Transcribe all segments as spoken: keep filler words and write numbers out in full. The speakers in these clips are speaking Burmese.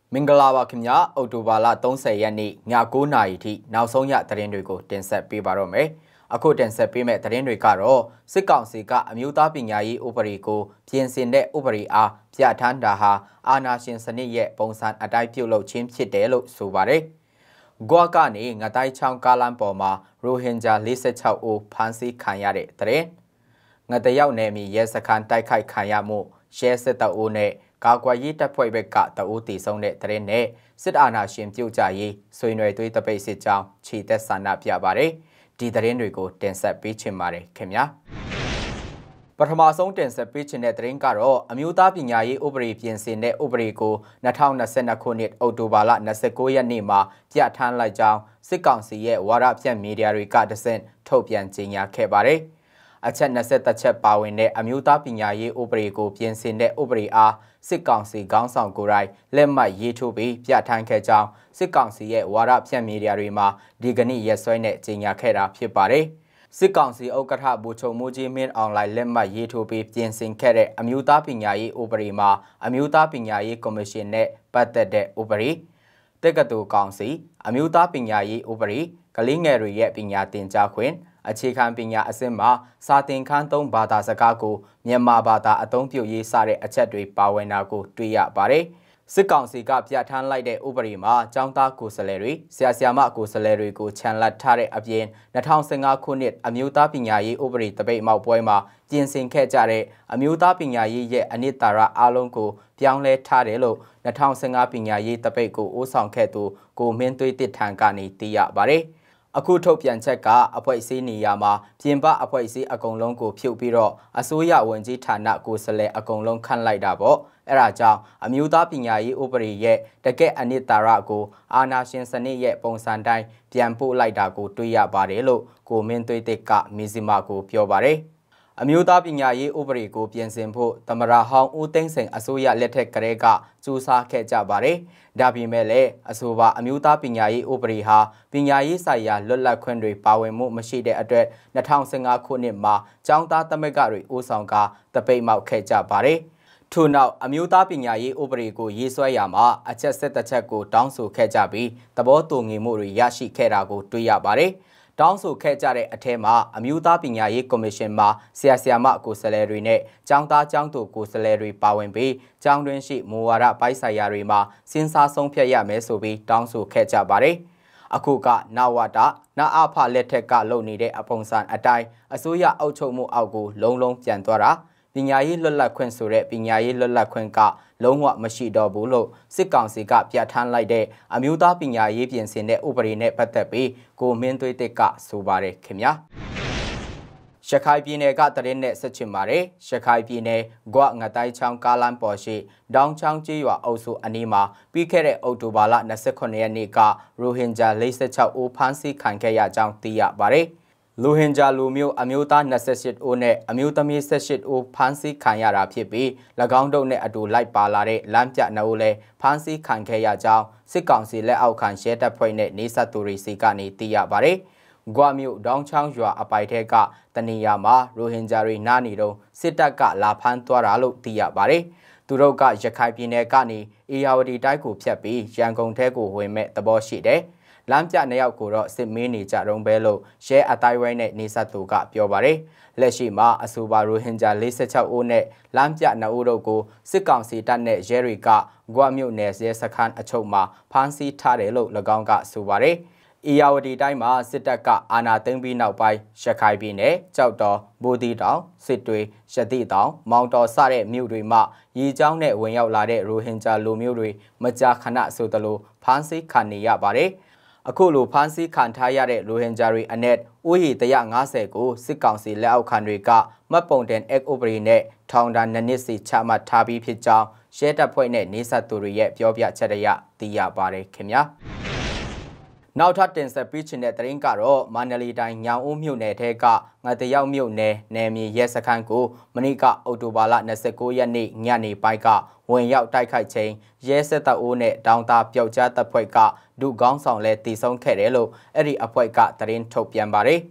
မင်္ဂလာပါခင်ဗျာအော်တိုဘာလ၃၀ရက်နေ့ည၉နာရီထိနောက်ဆုံးရသတင်းတွေကိုတင်ဆက်ပေးပါတော့မယ်အခုတင်ဆက်ပေးမယ့်သတင်းတွေကတော့စစ်ကောင်စီကအမျိုးသားပညာရေးဥပဒေကိုပြင်ဆင်တဲ့ဥပဒေအားပြဋ္ဌာန်းတာဟာအာဏာရှင်စနစ်ရဲ့ပုံစံအတိုင်းပြုလုပ်ခြင်းဖြစ်တယ်လို့ဆိုပါတယ်ဂွာကနေငတိုင်းချောင်းကားလမ်းပေါ်မှာရိုဟင်ဂျာ၄၆ဦးဖမ်းဆီးခံရတဲ့သတင်းငတရောက်နယ်မြေရဲစခန်းတိုက်ခိုက်ခံရမှုရဲစစ်တပ်ဦးနဲ့ကာကွယ်ရေးတပ်ဖွဲ့ဘက်ကတအူးတီဆုံးတဲ့သတင်းနဲ့စစ်အာဏာရှင်ပြုတ်ကြရေးဆွေးနွေးသွေးတပိတ်စစ်ကြောင်းခြေသက်ဆန္ဒပြပါတယ်ဒီသတင်းတွေကိုတင်ဆက်ပေးချင်ပါတယ်ခင်ဗျာပထမဆုံးတင်ဆက်ပေးချင်တဲ့သတင်းကတော့အမျိုးသားပညာရေးဥပဒေပြင်ဆင်တဲ့ဥပဒေကို၂၀၂၂ခုနှစ်အောက်တိုဘာလ၂၉ရက်နေ့မှာပြဋ္ဌာန်းလိုက်ကြောင်းစစ်ကောင်စီရဲ့ဝါဒဖြန့်မီဒီယာတွေကတဆင့်ထုတ်ပြန်ကြေညာခဲ့ပါတယ်အချက်၂၁ချက်ပါဝင်တဲ့အမျိုးသားပညာရေးဥပဒေကိုပြင်ဆင်တဲ့ဥပဒေအားစစ်ကောင်စီခေါင်းဆောင်ကိုယ်တိုင်လက်မှတ်ရေးထိုးပြီးပြဋ္ဌာန်းခဲ့ကြောင်းစစ်ကောင်စီရဲ့ဝါဒဖြန့်မီဒီယာတွေမှာဒီကနေ့ရက်စွဲနဲ့ကြေညာခဲ့တာဖြစ်ပါတယ်စစ်ကောင်စီဥက္ကဋ္ဌဗိုလ်ချုပ်မူကြီးမင်းအွန်လိုင်းလက်မှတ်ရေးထိုးပြီးပြင်ဆင်ခဲ့တဲ့အမျိုးသားပညာရေးဥပဒေမှာအမျိုးသားပညာရေးကော်မရှင်နဲ့ပတ်သက်တဲ့ဥပဒေတက္ကသိုလ်ကောင်စီအမျိုးသားပညာရေးဥပဒေကလေးငယ်တွေရဲ့ပညာသင်ကြားခွင့်အခြေခံပညာအဆင့်မှာစာသင်ခန်းသုံးဘာသာစကားကိုမြန်မာဘာသာအသုံးပြုရေးစတဲ့အချက်တွေပါဝင်တာကိုတွေ့ရပါတယ်။စစ်ကောင်စီကပြဋ္ဌာန်းလိုက်တဲ့ဥပဒေမှာကျောင်းသားကိုယ်စားလှယ်တွေဆရာဆရာမကိုယ်စားလှယ်တွေကိုခြံလှပ်ထားတဲ့အပြင်၂၀၁၅ခုနှစ်အမျိုးသားပညာရေးဥပဒေတပိတ်မောက်ပွဲမှာပြင်ဆင်ခဲ့ကြတဲ့အမျိုးသားပညာရေးရဲ့အနှစ်သာရအလုံးကိုပြောင်းလဲထားတယ်လို့၂၀၁၅ပညာရေးတပိတ်ကိုဦးဆောင်ခဲ့သူကိုမင်းသွေးတစ်ထံကနေသိရပါတယ်။အခုထုတ်ပြန်ချက်ကအဖွဲစည်းနေရာမှာပြင်ပအဖွဲစည်းအကုန်လုံးကိုဖြုတ်ပြီးတော့အစိုးရဝန်ကြီးဌာနကိုယ်စားလှယ်အကုန်လုံးခန့်လိုက်တာပေါ့အဲ့ဒါကြောင့်အမျိုးသားပညာရေးဥပဒေရဲ့တကယ့်အနှစ်သာရကိုအာဏာရှင်စနစ်ရဲ့ပုံစံတိုင်းပြန်ပို့လိုက်တာကိုတွေ့ရပါတယ်လို့ကိုမင်းသွေးတစ်ကမီဇီမာကိုပြောပါတယ်အမျိုးသားပညာရေးဥပဒေကိုပြင်ဆင်ဖို့သမရဟောင်းဦးသိန်းစိန်အစိုးရလက်ထက်ကလေးကစူးစမ်းခဲ့ကြပါတယ်။ဒါပေမဲ့လည်းအဆိုပါအမျိုးသားပညာရေးဥပဒေဟာပညာရေးဆိုင်ရာလွတ်လပ်ခွင့်တွေပါဝင်မှုမရှိတဲ့အတွက်၂၀၁၅ခုနှစ်မှာကျောင်းသားသမဂ္ဂတွေဦးဆောင်ကတပိတ်မောက်ခဲ့ကြပါတယ်။ထို့နောက်အမျိုးသားပညာရေးဥပဒေကိုရေးဆွဲရမှာအချက်၁၁ချက်ကိုတောင်းဆိုခဲ့ကြပြီးသဘောတူညီမှုတွေရရှိခဲ့တာကိုတွေ့ရပါတယ်။တောင်းဆိုခဲ့ကြတဲ့အထက်မှာအမျိုးသားပညာရေးကော်မရှင်မှာဆရာဆရာမကိုယ်စားလှယ်တွေနဲ့ကျောင်းသားကျောင်းသူကိုယ်စားလှယ်တွေပါဝင်ပြီးကျောင်းတွင်းရှိမူဝါဒပိုင်းဆိုင်ရာတွေမှာစဉ်းစားဆုံးဖြတ်ရမယ်ဆိုပြီးတောင်းဆိုခဲ့ကြပါတယ်။အခုကနဝတနအဖလက်ထက်ကလုပ်နေတဲ့အပုံစံအတိုင်းအစိုးရအုပ်ချုပ်မှုအောက်ကိုလုံးလုံးပြန်သွားတာပညာရေးလွတ်လပ်ခွင့်ဆိုတဲ့ပညာရေးလွတ်လပ်ခွင့်ကလုံးဝမရှိတော့ဘူးလို့စစ်ကောင်စီကပြဋ္ဌာန်းလိုက်တဲ့အမျိုးသားပညာရေးပြင်ဆင်တဲ့ဥပဒေနဲ့ပတ်သက်ပြီးကိုမင်းသွေးတစ်ကဆိုပါတယ်ခင်ဗျာရခိုင်ပြည်နယ်ကတရင်နဲ့ဆက်ချင်ပါတယ်ရခိုင်ပြည်နယ်ဂွငတိုင်းချောင်းကားလမ်းပေါ်ရှိဒေါင်းချောင်းကျေးရွာအုပ်စုအနီးမှာပြီးခဲ့တဲ့အောက်တိုဘာလ၂၉ရက်နေ့ကရိုဟင်ဂျာ၄၆ဦးဖမ်းဆီးခံခဲ့ရကြောင်းသိရပါတယ်လူဟင်ဂျာလူမျိုးအမျိုးသား၂၈ဦးနဲ့အမျိုးသမီး၁၈ဦးဖမ်းဆီးခံရတာဖြစ်ပြီး၎င်းတို့နဲ့အတူလိုက်ပါလာတဲ့လမ်းပြနှစ်ဦးလည်းဖမ်းဆီးခံခဲ့ရကြောင်းစစ်ကောင်စီလက်အောက်ခံရဲတပ်ဖွဲ့နဲ့နေဆက်သူတွေစီကနေသိရပါတယ်။ဂွမြို့ဒေါင်းချောင်းရွာအပိုက်ထဲကတနေရာမှာရိုဟင်ဂျာတွေနားနေတော့စစ်တပ်ကလာဖမ်းသွားတာလို့သိရပါတယ်။သူတို့ကရခိုင်ပြည်နယ်ကနေအေယာဝတီတိုင်းကိုဖြတ်ပြီးရန်ကုန်ထဲကိုဝင်မဲ့သဘောရှိတယ်။လမ်းပြနှစ်ယောက်ကိုတော့စစ်မေးနေကြတုံးပဲလို့ရဲအတိုင်းဝိုင်းနဲ့နေဆက်သူကပြောပါတယ်။လက်ရှိမှာအဆိုပါရိုဟင်ဂျာ၄၆ဦးနဲ့လမ်းပြနှစ်ဦးတို့ကိုစစ်ကောင်စီတပ်နဲ့ရဲတွေကဂွမြို့နယ်ရဲစခန်းအချုပ်မှာဖမ်းဆီးထားတယ်လို့၎င်းကဆိုပါတယ်။အေယာဝတီတိုင်းမှာစစ်တပ်ကအာဏာသိမ်းပြီးနောက်ပိုင်းရခိုင်ပြည်နယ်ကြောက်တော်ဘူဒီတောင်စစ်တွေရတိတောင်မောင်တော်စတဲ့မြို့တွေမှာရေကြောင်းနဲ့ဝင်ရောက်လာတဲ့ရိုဟင်ဂျာလူမျိုးတွေမကြာခဏဆိုသလိုဖမ်းဆီးခံနေရပါတယ်။အခုလိုဖမ်းဆီးခံထားရတဲ့ရိုဟင်ဂျာတွေအနက်ဥယျာဉ်၁၅၀ကိုစစ်ကောင်စီလက်အောက်ခံတွေကမှတ်ပုံတင်အက်ဥပဒေနဲ့ထောင်ဒဏ်နှစ်နှစ်စီချမှတ်ထားပြီးဖြစ်ကြောင်းရဲတပ်ဖွဲ့နဲ့နေဆက်သူတွေရဲ့ပြောပြချက်အရသိရပါတယ်ခင်ဗျာနောက်ထပ်တင်ဆက်ပေးချင်တဲ့သတင်းကတော့မန္တလေးတိုင်းညောင်ဦးမြို့နယ်ထဲကငတရောက်မြို့နယ်နယ်မြေရဲစခန်းကိုမနေ့ကအောက်တိုဘာလ၂၉ရက်နေ့ညနေပိုင်းကဝင်ရောက်တိုက်ခိုက်ချိန်ရဲစစ်တပ်ဦးနဲ့ဒေါင်းသားပျောက်ကြားတပ်ဖွဲ့ကဒုကောင်းဆောင်လဲတည်ဆုံခဲ့တယ်လို့အဲ့ဒီအဖွဲ့ကသတင်းထုတ်ပြန်ပါတယ်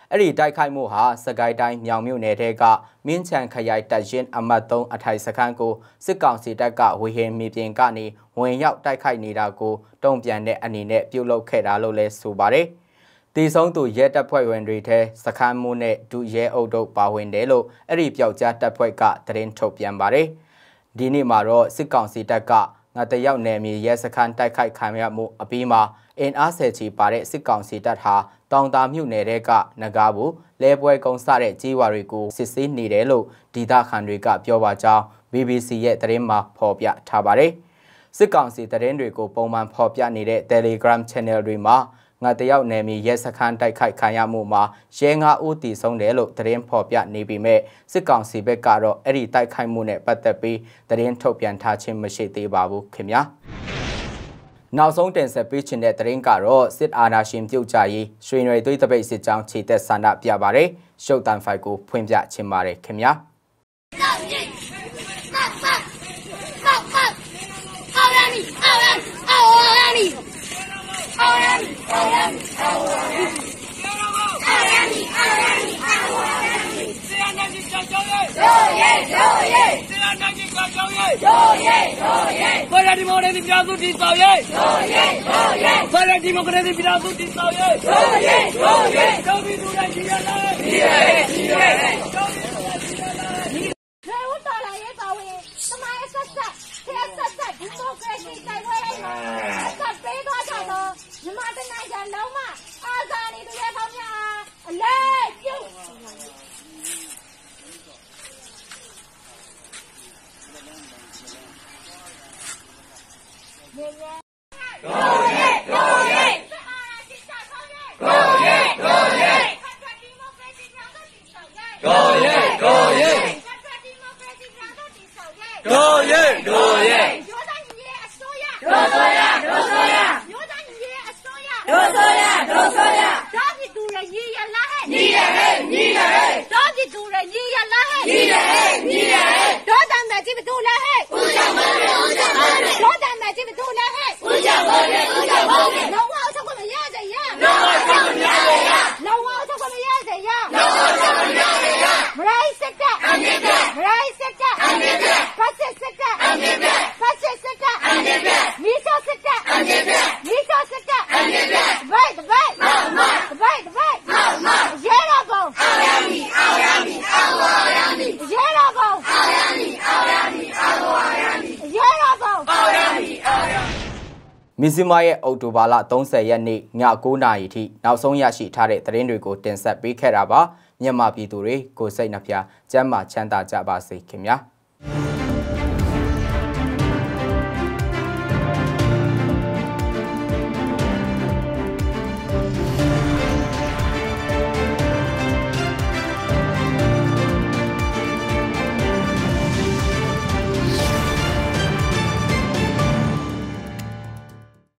အဲ့ဒီတိုက်ခိုက်မှုဟာစကိုင်းတိုင်းမြောင်မြို့နယ်တဲကမင်းချန်ခရိုင်တပ်ရင်းအမှတ်သုံးအထိုင်စခန်းကိုစစ်ကောင်စီတပ်ကဝေဟင်မြေပြင်ကနေဝင်ရောက်တိုက်ခိုက်နေတာကိုတုံ့ပြန်တဲ့အနေနဲ့ပြုလုပ်ခဲ့တာလို့လည်းဆိုပါတယ်။တည်ဆုံးသူရဲတပ်ဖွဲ့ဝင်တွေထဲစခန်းမှုနဲ့ဒုရဲအုပ်တို့ပါဝင်တယ်လို့အဲ့ဒီပျောက်ကြားတပ်ဖွဲ့ကသတင်းထုတ်ပြန်ပါတယ်။ဒီနေ့မှာတော့စစ်ကောင်စီတပ်ကငါတရောက်နယ်မြေရဲစခန်းတိုက်ခိုက်ခံရမှုအပြီးမှာအင်အားဆယ်ချီပါတဲ့စစ်ကောင်စီတပ်ဟာတောင်တာမြို့နယ်တဲကနဂါဘူးလဲပွဲကုန်းစတဲ့ကြီးဝါတွေကိုစစ်ဆေးနေတယ်လို့ဒေသခံတွေကပြောပါကြောင်း B B C ရဲ့သတင်းမှာဖော်ပြထားပါတယ်။စစ်ကောင်စီသတင်းတွေကိုပုံမှန်ဖော်ပြနေတဲ့ Telegram Channel တွေမှာငါတရောက်နယ်မြေရဲစခန်းတိုက်ခိုက်ခံရမှုမှာရဲငါးဦးတည်ဆုံးတယ်လို့သတင်းဖော်ပြနေပေမဲ့စစ်ကောင်စီဘက်ကတော့အဲ့ဒီတိုက်ခိုက်မှုနဲ့ပတ်သက်ပြီးသတင်းထုတ်ပြန်ထားခြင်းမရှိသေးပါဘူးခင်ဗျာ။နောက်ဆုံးတင်ဆက်ပေးခြင်းတဲ့သတင်းကတော့စစ်အာဏာရှင်ပြုတ်ကြရေးရွှေနွယ်သွေးတပိတ်စစ်ကြောင်းခြေသက်ဆန္ဒပြပါတယ်။ရှုပ်တန်ဖိုက်ကိုဖွင့်ပြခြင်းပါတယ်ခင်ဗျာ Para democracia pidato di soye. Para democracia pidato di soye. Kami dura jiya la. Jiya jiya. Ne uta la ye ba we. Tama ye sat sat. Ke sat sat democracy tai we lai ma. Sat pe twa cha lo. Myanmar ta nai ja law ma. Asa ni tu ye phao nya. Aleပြုတ် Go yeah, go yeah, go yeah. Go yeah, go yeah. Go yeah, go yeah. Go yeah, go yeah. Do soya, do soya. Do soya, do soya. Do di tu re yi ya la hai. Ni ya hai, ni ya hai. Do di tu re yi ya la hai. Ni ya hai, ni ya hai. Do dan ma ji tu la hai. U ja ma le, u ja ma le. Do dan ma ji tu la hai. U ja ma le, u ja ma le. No wa cha ko ma ya de ya. No wa cha ko ma ya de ya. No wa cha ko ma ya de ya. No wa cha ko ma ya de ya. Mrai sekta. Amita. Mrai sekta. Amita. Passe sekta. Amita. Passe sekta. Amita. Miso sekta. Amita. Miso sekta. Amita. Right, right. Mama. Right, right. Mama. Yera go. Ayami, ayami, ayami. Yera go. Ayami, ayami, ayami. Yera go. Ayami, ayami. Mizzima ရဲ့အော်တိုဘာလသုံးဆယ်ရက်နေ့ည၉နာရီထိနောက်ဆုံးရရှိထားတဲ့သတင်းတွေကိုတင်ဆက်ပေးခဲ့တာပါမြန်မာပြည်သူတွေကိုစိတ်နှပြကျန်းမာချမ်းသာကြပါစေခင်ဗျာ